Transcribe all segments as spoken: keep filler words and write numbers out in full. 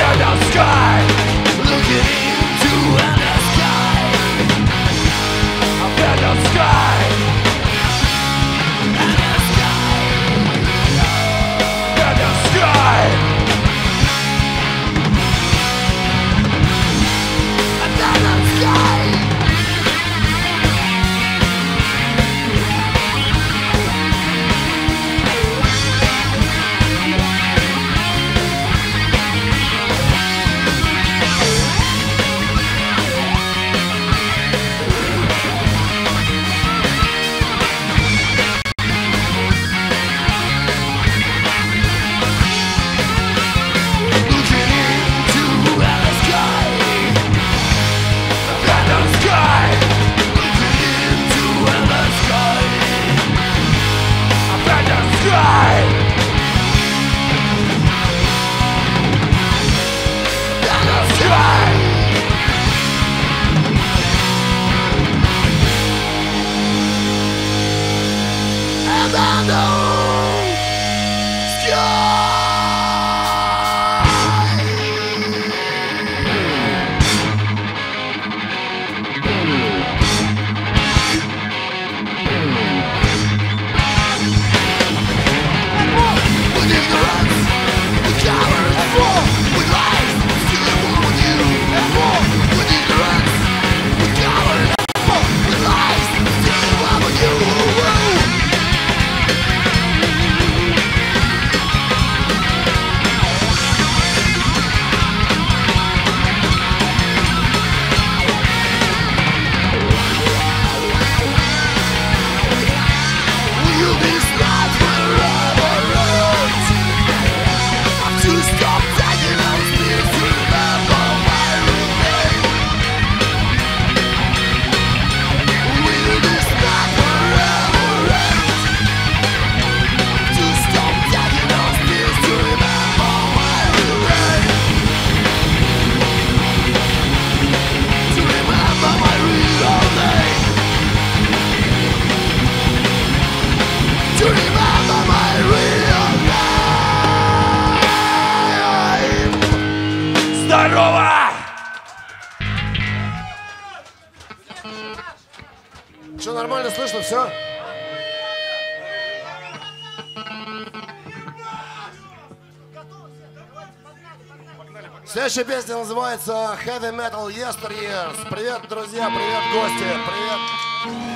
Что, нормально слышно все? Следующая песня называется Heavy Metal Yesteryears. Привет, друзья, привет, гости, привет.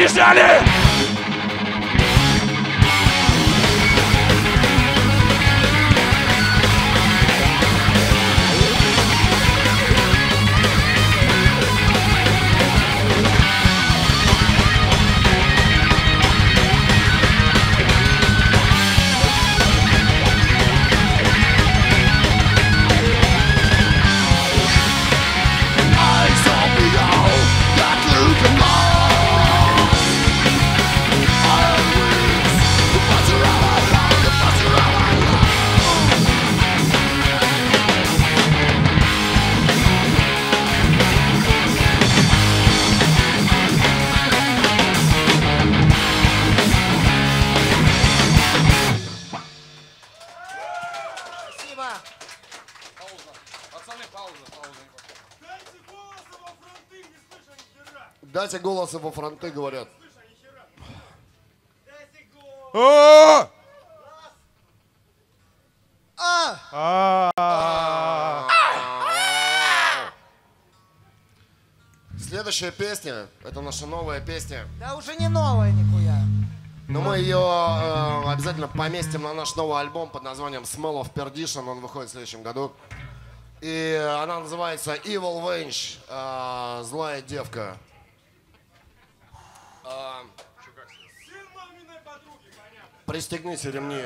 побежали! Дайте голоса во фронты, говорят. Следующая песня, это наша новая песня. Да уже не новая нихуя. Но мы ее э, обязательно поместим на наш новый альбом под названием Smell of Perdition. Он выходит в следующем году. И она называется Evil Wench, э, злая девка. Э, пристегните ремни.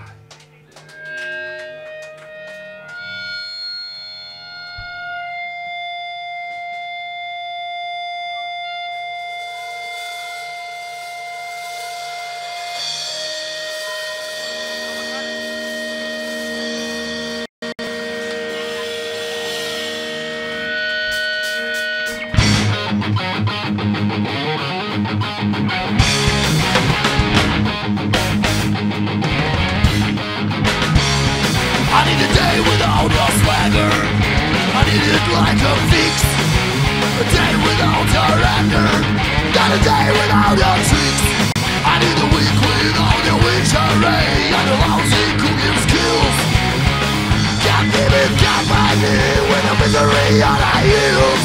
I need a day without your swagger. I need it like a fix. A day without your anger. Not a day without your tricks. I need a week without your witchery and your lousy cooking skills. Can't give it, can't find me with the misery on our heels.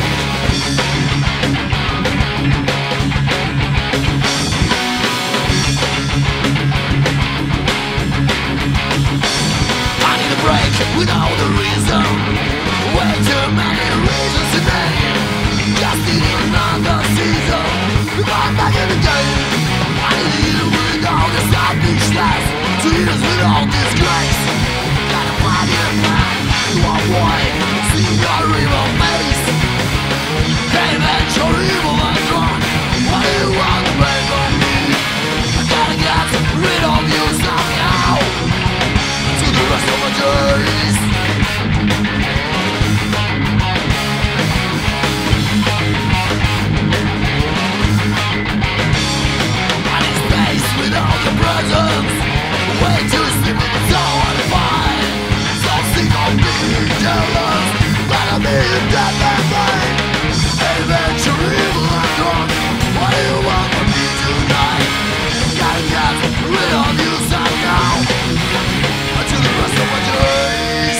Break without a reason. Way too many reasons today. Just need another season. If I'm back in the game, I need you without a selfishness. Two years without disgrace. Gotta find your man to avoid seeing your evil face. Hey man, you're evil and drunk. What do you want to make of me? I gotta get rid of you somehow. The rest of my days. I need space without your presence. Way too simple, so undefined. So sick of being jealous, but I'm being dead and blind. Hey man, you're evil and drunk. What do you want from me tonight? Gotta get rid of you somehow. To the rest of my days.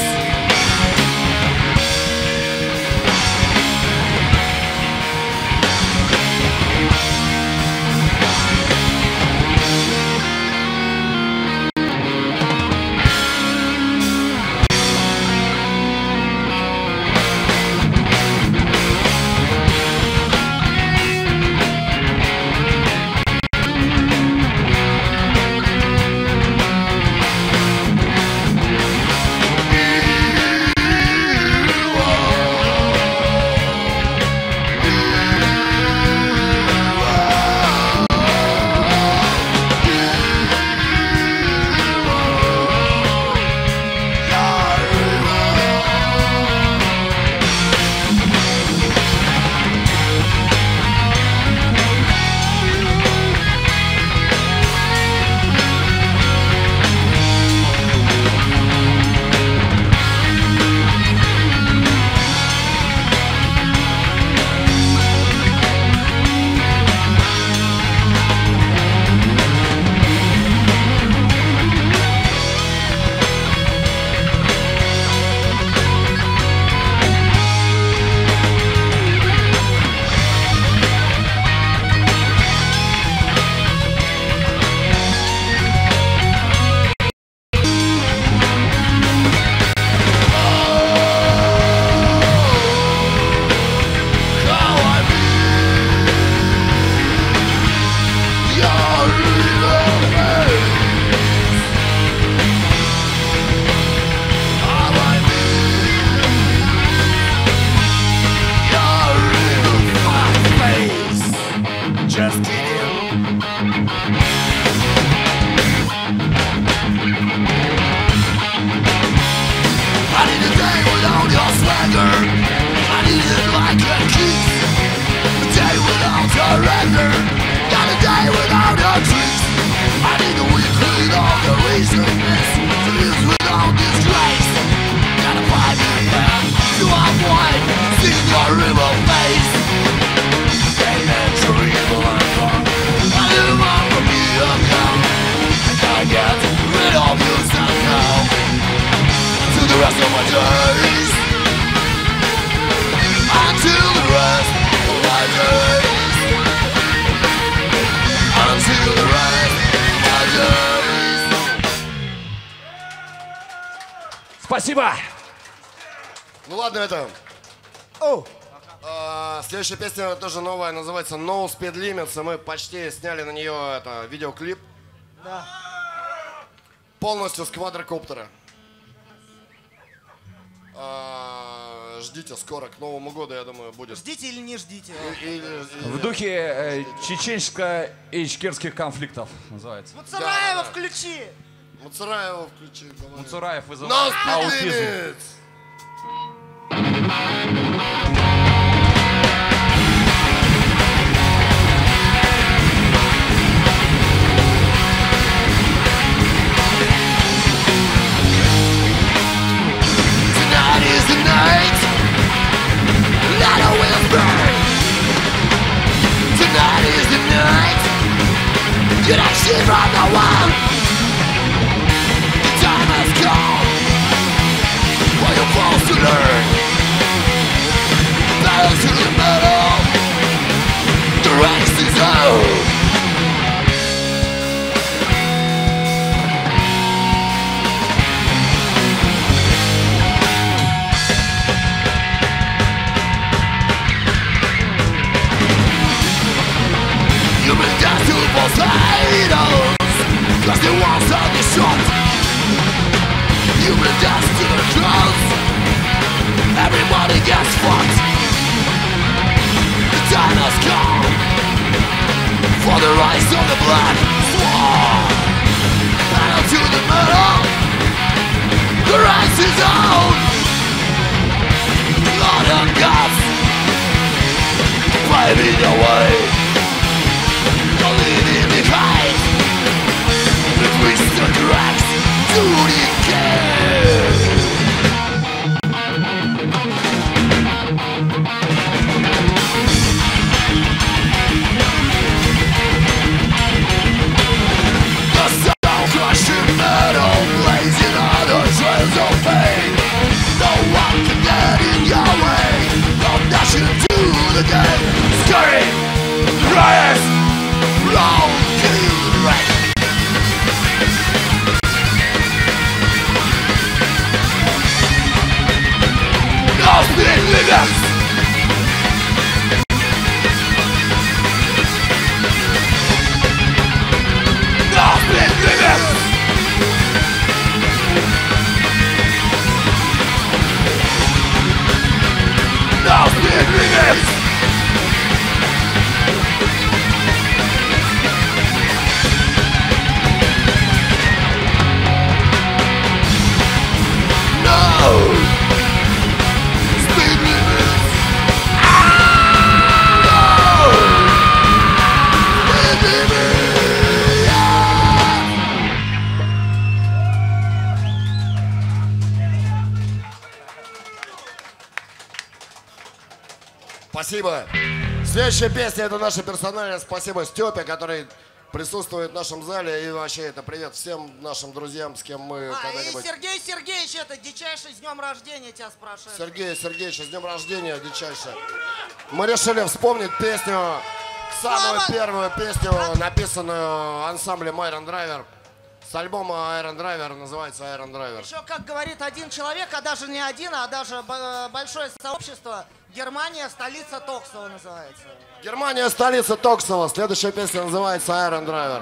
days. Until the rest of my days. Until the rest of my days. Спасибо! Ну ладно, это... О, А, следующая песня тоже новая, называется No Speed Limits, и мы почти сняли на нее это, видеоклип. да. Полностью с квадрокоптера. А, ждите, скоро, к Новому году, я думаю, будет. Ждите или не ждите. И- и- и- В духе э, чеченско-ичкерских конфликтов называется. Муцараева, Да, да. включи. Муцараева включи. давай. Муцураев No вызывает Speed аутизм. Limits! Tonight is the night. Light a wheels burn. Tonight is the night. Get that shit from the wall. The time has come for your balls to learn. Battle to the metal. The race is on. You've been down to Poseidons, cause the walls are the shot. You've been down to the crowds, everybody gets fucked. The time has come for the rise of the black swan. Battle to the metal, the rise is on. Blood and guts, paving the way. Leaving behind the twisted cracks to decay. The sound crushing metal blazing on the trails of pain. No one can get in your way. From dashing to the game. Scurry, riot. Roll to the right. No speed limits. No speed limits. No speed limits. Speed limits. Ah! Speed limits. Спасибо. Следующая песня это наша персональная. Спасибо Степе, который присутствует в нашем зале. И вообще это привет всем нашим друзьям, с кем мы А, и когда-нибудь... Сергей Сергеевич, это дичайший с днем рождения тебя спрашивает. Сергей Сергеевич, с днем рождения, дичайше. Мы решили вспомнить песню, самую Слава! первую песню, написанную ансамблем Iron Driver. С альбома Iron Driver, называется Iron Driver. Еще, как говорит один человек, а даже не один, а даже б- большое сообщество, Германия, столица Токсова называется. Германия, столица Токсова. Следующая песня называется Iron Driver.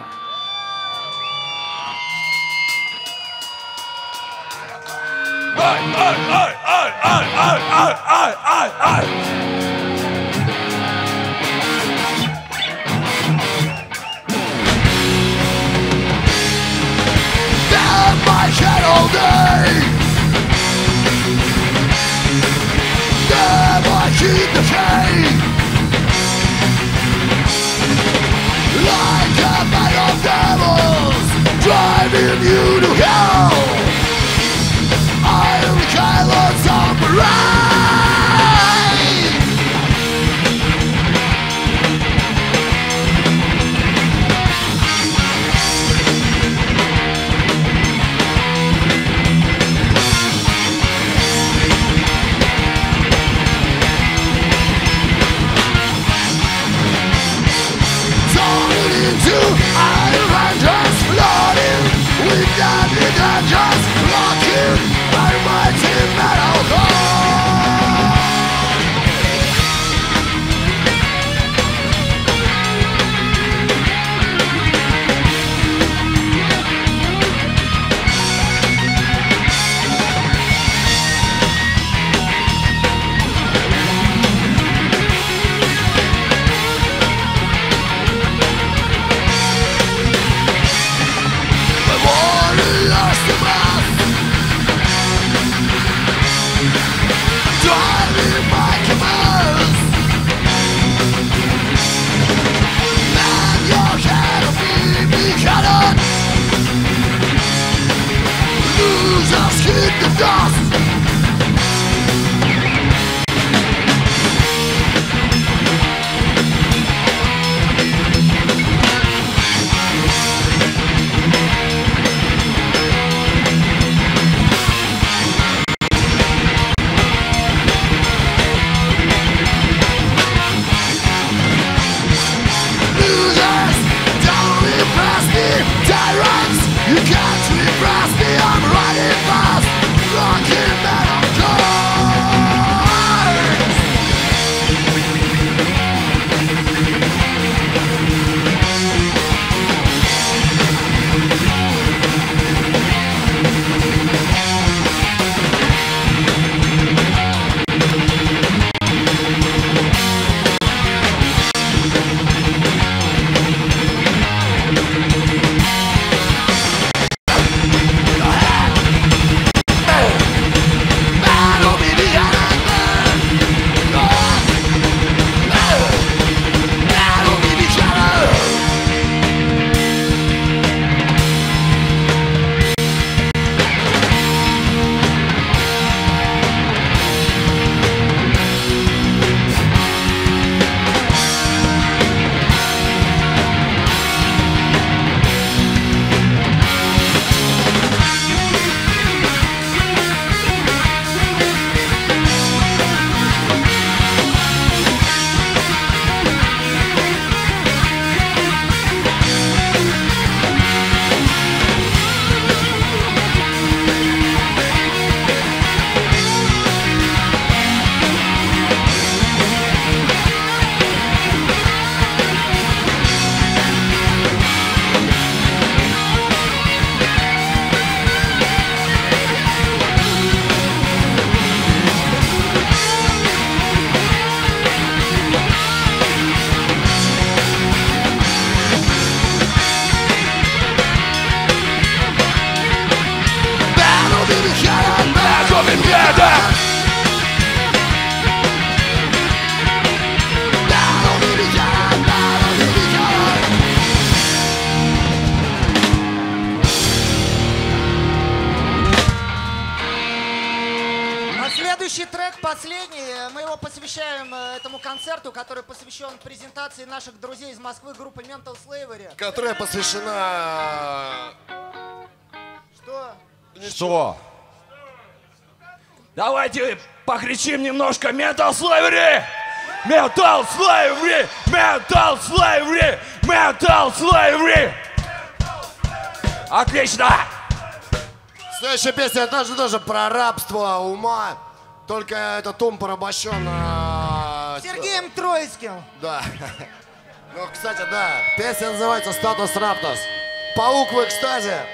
Ай, ай, ай, ай, ай, ай, ай, ай, ай, ай. Damn my head all day. Damn I keep the pain. Like a bag of devils driving you to hell. I am Kylo Samurai. последний. Мы его посвящаем э, этому концерту, который посвящен презентации наших друзей из Москвы группы Mental Slavery. Которая посвящена... Что? Что? Давайте покричим немножко Mental Slavery! Mental Slavery! Mental Slavery! Mental Slavery! Отлично! Следующая песня тоже, тоже про рабство ума. Только этот ум порабощен... а, Сергеем Троицким. Да. Ну, кстати, да. Песня называется «Статус Раптус». Паук в экстазе.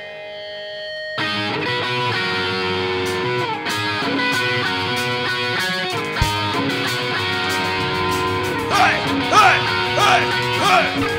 Эй! Эй! Эй! Эй!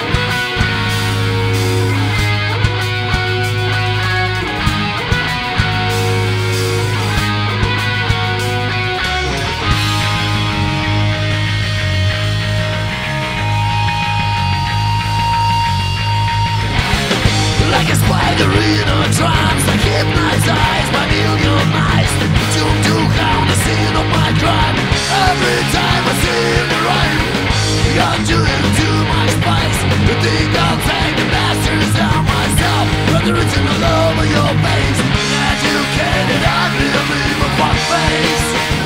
Like a spider in a trance, I hypnotized by million eyes, doomed to count the scene of my crime. Every time I see the rhyme, conjuring to my spice. You think I'll take the masters out myself, but the written all over your face. Educated, I believe a fuck face.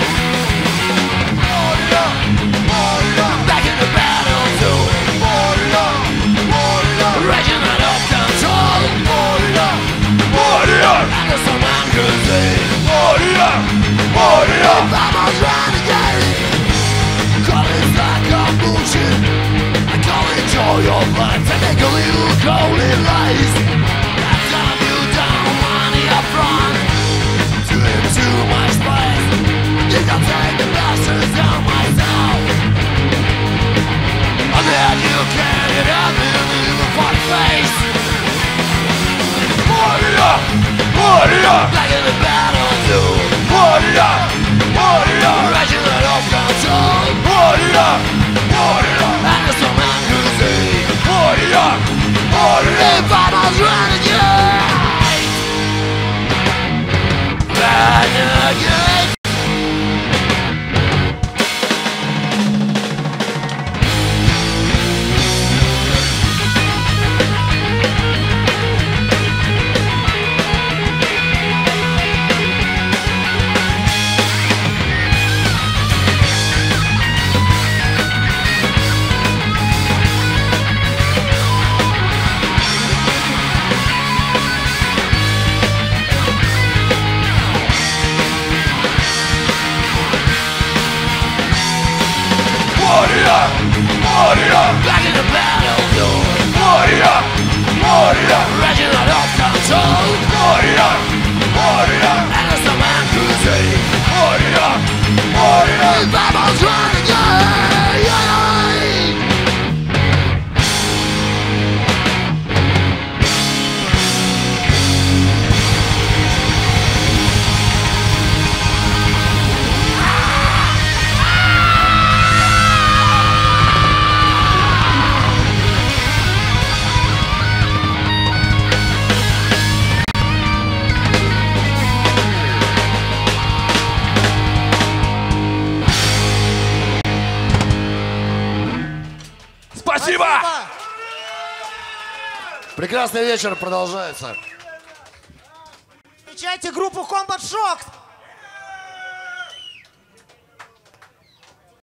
Warrior, warrior, back in the battle zone. Warrior, warrior, raging out of control. Warrior, Warrior! under some crusade. Warrior! Warrior! Vamos renegade. Call it like a bullshit. I call it joy of life. I make a little holy lies. I dumb you down, money up front. To into my spice. Think I'll take the bastards down myself. And then you get it up in a little fuck face. Warrior! Warrior! Back in the battle zone. Warrior! Warrior! Raging out of control. Warrior! Warrior! Under some crusade. Warrior! Warrior! If I was renegade. Renegade. Warrior! Warrior! Back in the battle zone. Warrior! Warrior! Raging out of control. Warrior! Warrior! Under some crusade. Warrior! Warrior! If I was renegade. Спасибо! Прекрасный вечер продолжается. Встречайте группу Combat Shock.